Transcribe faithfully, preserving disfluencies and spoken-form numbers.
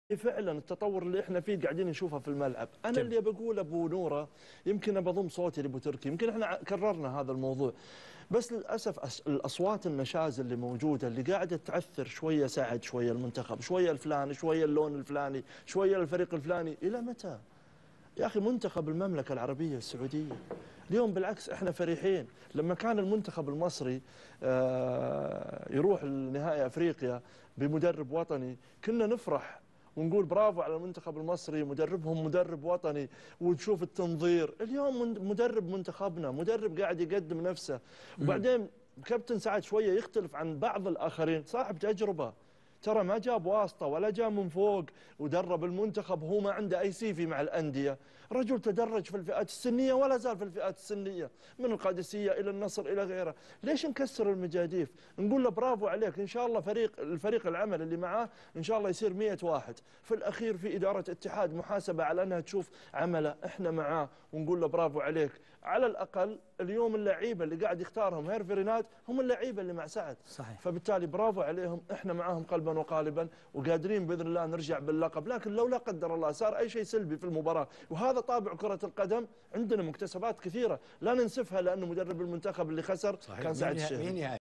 فعلا التطور اللي احنا فيه قاعدين نشوفه في الملعب. انا جميل. اللي بقول ابو نوره يمكن بضم صوتي لابو تركي، يمكن احنا كررنا هذا الموضوع، بس للاسف الاصوات النشاز اللي موجوده اللي قاعده تعثر شويه سعد، شويه المنتخب، شويه الفلاني، شويه اللون الفلاني، شويه الفريق الفلاني، الى متى؟ يا اخي منتخب المملكه العربيه السعوديه اليوم بالعكس احنا فرحين. لما كان المنتخب المصري يروح لنهائي افريقيا بمدرب وطني كنا نفرح ونقول برافو على المنتخب المصري، مدربهم مدرب وطني، وتشوف التنظير. اليوم مدرب منتخبنا مدرب قاعد يقدم نفسه، وبعدين كابتن سعد شويه يختلف عن بعض الاخرين، صاحب تجربه، ترى ما جاب واسطة ولا جاء من فوق ودرب المنتخب، هو ما عنده أي سيفي مع الأندية، رجل تدرج في الفئات السنية ولا زال في الفئات السنية من القادسية إلى النصر إلى غيره. ليش نكسر المجاديف؟ نقول له برافو عليك، إن شاء الله فريق الفريق العمل اللي معاه إن شاء الله يصير مئة واحد، في الأخير في إدارة اتحاد محاسبة على أنها تشوف عمله، إحنا معاه ونقول له برافو عليك. على الأقل اليوم اللعيبة اللي قاعد يختارهم هيرفي ريناد هم اللعيبة اللي مع سعد، صحيح. فبالتالي برافو عليهم، إحنا معاهم قلبا وقالبا وقادرين باذن الله نرجع باللقب. لكن لو لا قدر الله صار اي شيء سلبي في المباراه، وهذا طابع كره القدم، عندنا مكتسبات كثيره لا ننسفها لانه مدرب المنتخب اللي خسر صحيح. كان سعد الشهري.